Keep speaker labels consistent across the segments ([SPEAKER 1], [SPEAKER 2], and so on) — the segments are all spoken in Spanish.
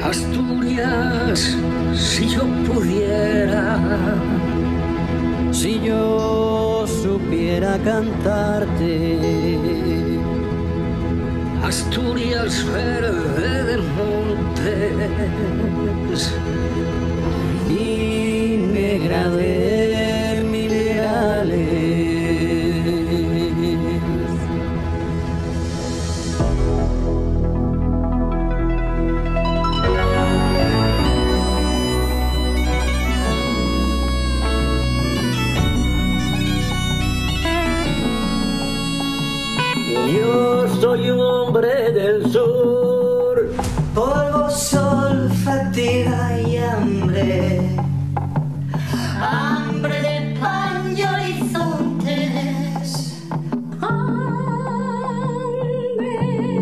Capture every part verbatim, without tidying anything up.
[SPEAKER 1] Asturias, si yo pudiera,
[SPEAKER 2] si yo supiera cantarte.
[SPEAKER 1] Asturias verde de montes
[SPEAKER 2] y negra de minerales.
[SPEAKER 1] Yo soy un hombre del sur,
[SPEAKER 2] polvo, sol, fatiga y hambre.
[SPEAKER 3] Hambre de pan y horizontes. Hambre.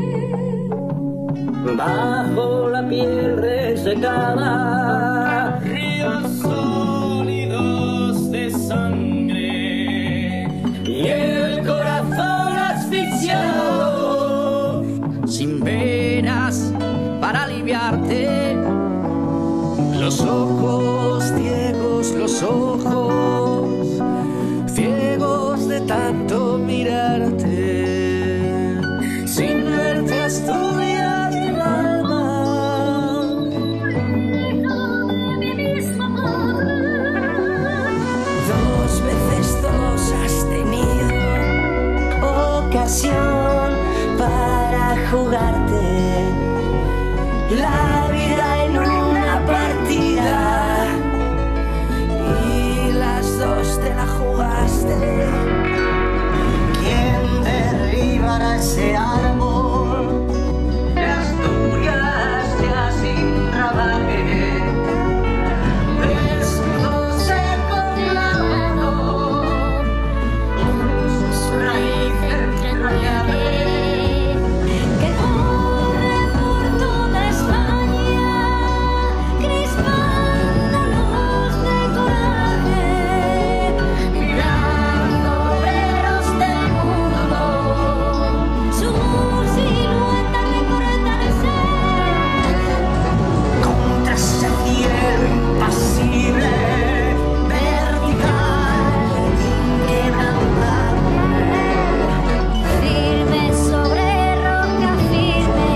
[SPEAKER 1] bajo la piel resecada,
[SPEAKER 4] ríos sólidos de sangre
[SPEAKER 1] y el corazón asfixiado,
[SPEAKER 2] sin venas para aliviarte, los ojos ciegos, los ojos ciegos de tanto mirarte, sin verte Asturias del alma. Dos veces dos has tenido ocasión para jugarte la vida en una partida y las dos te la jugaste. ¿Quién derribará ese árbol de Asturias ya sin rabaje? Desnudo seco clavado con sus raíces enrollables.
[SPEAKER 3] Que corre por toda España, crispándonos de coraje, mirando obreros del mundo, su silueta recortarse
[SPEAKER 2] Contra ese cielo impasible, vertical, inquebrantable,
[SPEAKER 3] firme sobre roca firme,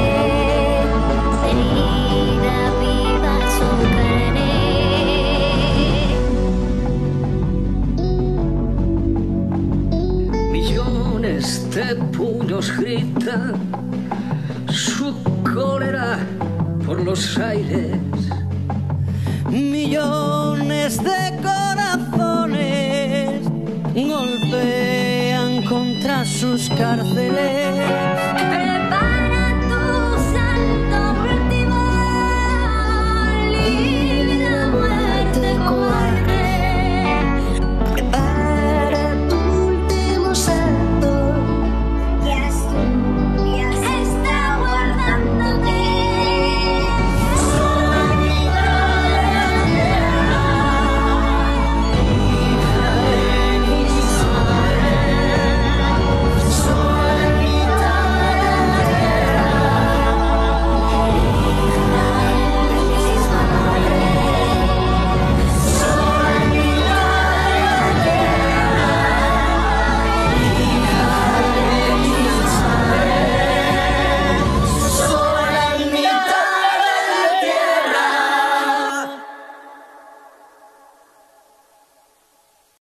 [SPEAKER 3] herida viva su carne.
[SPEAKER 1] millones de puños gritan su cólera por los aires.
[SPEAKER 2] millones de corazones golpean contra sus cárceles.